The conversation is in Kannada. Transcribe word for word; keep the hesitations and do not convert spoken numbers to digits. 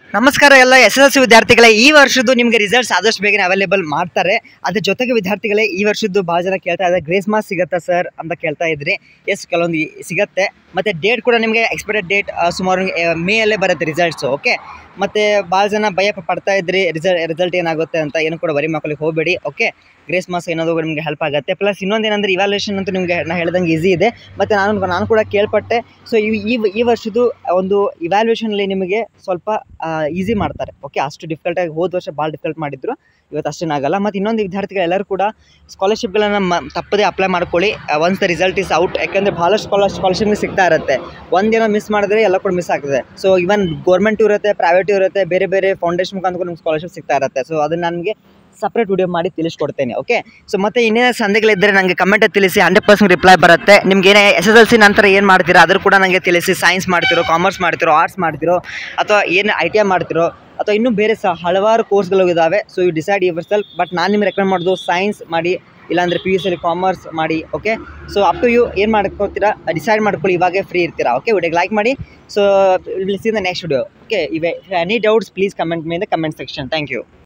ನಮಸ್ಕಾರ ಎಲ್ಲ ಎಸ್ ಎಸ್ ಎಲ್ ಸಿ ವಿದ್ಯಾರ್ಥಿಗಳೇ, ಈ ವರ್ಷದ್ದು ನಿಮಗೆ ರಿಸಲ್ಟ್ಸ್ ಆದಷ್ಟು ಬೇಗನೆ ಅವೈಲೇಬಲ್ ಮಾಡ್ತಾರೆ. ಅದ್ರ ಜೊತೆಗೆ ವಿದ್ಯಾರ್ಥಿಗಳೇ, ಈ ವರ್ಷದ್ದು ಭಾಳ ಜನ ಕೇಳ್ತಾ ಇದ್ದಾರೆ, ಗ್ರೇಸ್ ಮಾರ್ಕ್ಸ್ ಸಿಗುತ್ತಾ ಸರ್ ಅಂತ ಕೇಳ್ತಾ ಇದ್ರಿ. ಎಸ್, ಕೆಲವೊಂದು ಸಿಗುತ್ತೆ. ಮತ್ತು ಡೇಟ್ ಕೂಡ ನಿಮಗೆ ಎಕ್ಸ್ಪೆಕ್ಟೆಡ್ ಡೇಟ್ ಸುಮಾರು ಮೇ ಅಲ್ಲೇ ಬರುತ್ತೆ ರಿಸಲ್ಟ್ಸು. ಓಕೆ, ಮತ್ತು ಭಾಳ ಜನ ಭಯ ಪಡ್ತಾ ಇದ್ರಿ ರಿಸಲ್ಟ್ ರಿಸಲ್ಟ್ ಏನಾಗುತ್ತೆ ಅಂತ. ಏನು ಕೂಡ ವರಿ ಮಾಡ್ಕೊಳ್ಳಿಕ್ಕೆ ಹೋಗಬೇಡಿ. ಓಕೆ, ಗ್ರೇಸ್ ಮಾರ್ಕ್ಸ್ ಏನಾದರೂ ನಿಮಗೆ ಹೆಲ್ಪ್ ಆಗುತ್ತೆ. ಪ್ಲಸ್ ಇನ್ನೊಂದು ಏನಂದರೆ ಇವ್ಯಾಲ್ಯೂಯೇಷನ್ ಅಂತೂ ನಿಮಗೆ ನಾನು ಹೇಳ್ದಂಗೆ ಈಸಿ ಇದೆ. ಮತ್ತು ನಾನು ನಾನು ಕೂಡ ಕೇಳ್ಪಟ್ಟೆ. ಸೊ ಈ ಈ ವರ್ಷದ್ದು ಒಂದು ಇವ್ಯಾಲ್ಯೂಯೇಷನಲ್ಲಿ ನಿಮಗೆ ಸ್ವಲ್ಪ ಈಸಿ ಮಾಡ್ತಾರೆ. ಓಕೆ, ಅಷ್ಟು ಡಿಫಿಕಲ್ಟಾಗಿ ಹೋದ ವರ್ಷ ಭಾಳ ಡಿಫಿಕಲ್ಟ್ ಮಾಡಿದ್ರು, ಇವತ್ತು ಅಷ್ಟೇನಾಗಲ್ಲ. ಮತ್ತು ಇನ್ನೊಂದು ವಿದ್ಯಾರ್ಥಿಗಳೆಲ್ಲರೂ ಕೂಡ ಸ್ಕಾಲರ್ಶಿಪ್ಗಳನ್ನು ಮ ತಪ್ಪದೇ ಅಪ್ಲೈ ಮಾಡ್ಕೊಳ್ಳಿ once the result is out. ಯಾಕೆಂದರೆ ಭಾಳಷ್ಟು ಸ್ಕಾಲರ್ ಸ್ಕಾಲರ್ಶಿಪ್ ಸಿಗ್ತಾ ಇರುತ್ತೆ. ಒಂದೇನೋ ಮಿಸ್ ಮಾಡಿದ್ರೆ ಎಲ್ಲ ಕೂಡ ಮಿಸ್ ಆಗ್ತದೆ. ಸೊ ಇವನ್ ಗೌರ್ಮೆಂಟು ಇರುತ್ತೆ, ಪ್ರೈವೇಟು ಇರುತ್ತೆ, ಬೇರೆ ಬೇರೆ ಫೌಂಡೇಶನ್ ಮುಖಾಂತರ ನಿಮ್ಗೆ ಸ್ಕಾಲರ್ಶಿಪ್ ಸಿಗ್ತಾ ಇರುತ್ತೆ. ಸೊ ಅದನ್ನು ನನಗೆ ಸಪ್ರೇಟ್ ವಿಡಿಯೋ ಮಾಡಿ ತಿಳಿಸ್ಕೊಡ್ತೇನೆ. ಓಕೆ, ಸೊ ಮತ್ತು ಇನ್ನೇನು ಸಂದೇಹಗಳಿದ್ದರೆ ನನಗೆ ಕಮೆಂಟಲ್ಲಿ ತಿಳಿಸಿ, ಹಂಡ್ರೆಡ್ ಪರ್ಸೆಂಟ್ ರಿಪ್ಲೈ ಬರುತ್ತೆ. ನಿಮ್ಗೆ ಏನೇ ಎಸ್ ಎಸ್ ಎಲ್ ಸಿ ನಂತರ ಏನು ಮಾಡ್ತೀರಾ ಅದ್ರ ಕೂಡ ನನಗೆ ತಿಳಿಸಿ. ಸೈನ್ಸ್ ಮಾಡ್ತಿರೋ, ಕಾಮರ್ಸ್ ಮಾಡ್ತಿರೋ, ಆರ್ಟ್ಸ್ ಮಾಡ್ತಿರೋ, ಅಥವಾ ಏನು ಐ ಟಿ ಐ ಮಾಡ್ತಿರೋ, ಅಥವಾ ಇನ್ನೂ ಬೇರೆ ಸಹ ಹಲವಾರು ಕೋರ್ಸ್ಗಳು ಇದ್ದಾವೆ. So you decide yourself. But ನಾನು ನಿಮ್ಗೆ ರೆಕಮೆಂಡ್ ಮಾಡೋದು ಸೈನ್ಸ್ ಮಾಡಿ, ಇಲ್ಲಾಂದರೆ ಪಿ ಯು ಸಿಯಲ್ಲಿ ಕಾಮರ್ಸ್ ಮಾಡಿ. Okay, so up to you ಏನು ಮಾಡ್ಕೊತೀರಾ ಡಿಸೈಡ್ ಮಾಡ್ಕೊಳ್ಳಿ. ಇವಾಗೇ ಫ್ರೀ ಇರ್ತೀರಾ. ಓಕೆ, ವಿಡಿಯೋಗೆ ಲೈಕ್ ಮಾಡಿ. So will see the next video. Okay, if any doubts please comment may in the comment section. Thank you.